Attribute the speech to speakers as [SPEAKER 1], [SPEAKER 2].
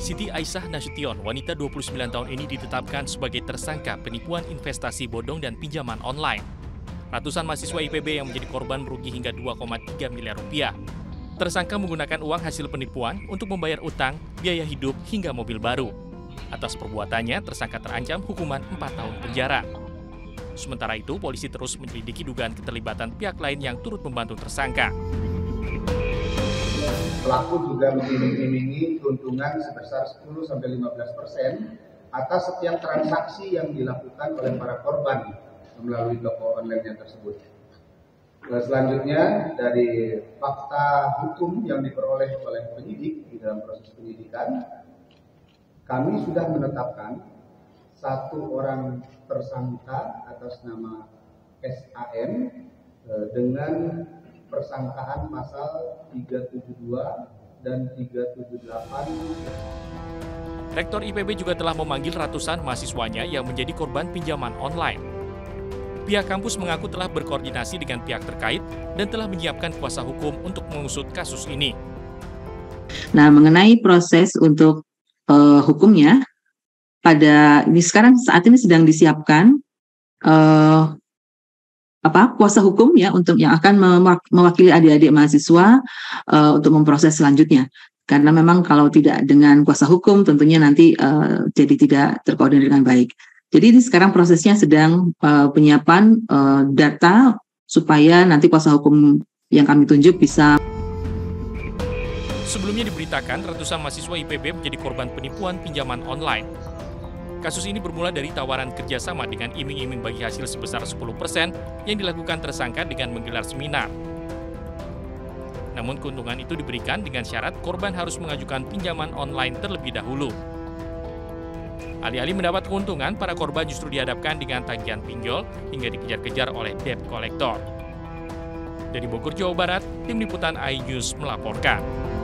[SPEAKER 1] Siti Aisyah Nasution, wanita 29 tahun ini ditetapkan sebagai tersangka penipuan investasi bodong dan pinjaman online. Ratusan mahasiswa IPB yang menjadi korban merugi hingga 2,3 miliar rupiah. Tersangka menggunakan uang hasil penipuan untuk membayar utang, biaya hidup, hingga mobil baru. Atas perbuatannya, tersangka terancam hukuman 4 tahun penjara. Sementara itu, polisi terus menyelidiki dugaan keterlibatan pihak lain yang turut membantu tersangka.
[SPEAKER 2] Pelaku juga mengiming-imingi keuntungan sebesar 10-15% atas setiap transaksi yang dilakukan oleh para korban melalui toko online tersebut. Selanjutnya, dari fakta hukum yang diperoleh oleh penyidik di dalam proses penyidikan, kami sudah menetapkan satu orang tersangka atas nama SAM dengan persangkaan pasal 372 dan 378.
[SPEAKER 1] Rektor IPB juga telah memanggil ratusan mahasiswanya yang menjadi korban pinjaman online. Pihak kampus mengaku telah berkoordinasi dengan pihak terkait dan telah menyiapkan kuasa hukum untuk mengusut kasus ini.
[SPEAKER 3] Nah, mengenai proses untuk hukumnya, saat ini sedang disiapkan kuasa hukum ya untuk yang akan mewakili adik-adik mahasiswa untuk memproses selanjutnya. Karena memang kalau tidak dengan kuasa hukum tentunya nanti jadi tidak terkoordinir dengan baik. Jadi ini sekarang prosesnya sedang penyiapan data supaya nanti kuasa hukum yang kami tunjuk bisa.
[SPEAKER 1] Sebelumnya diberitakan ratusan mahasiswa IPB menjadi korban penipuan pinjaman online. Kasus ini bermula dari tawaran kerjasama dengan iming-iming bagi hasil sebesar 10% yang dilakukan tersangka dengan menggelar seminar. Namun keuntungan itu diberikan dengan syarat korban harus mengajukan pinjaman online terlebih dahulu. Alih-alih mendapat keuntungan, para korban justru dihadapkan dengan tagihan pinjol hingga dikejar-kejar oleh debt collector. Dari Bogor, Jawa Barat, Tim Liputan iNews melaporkan.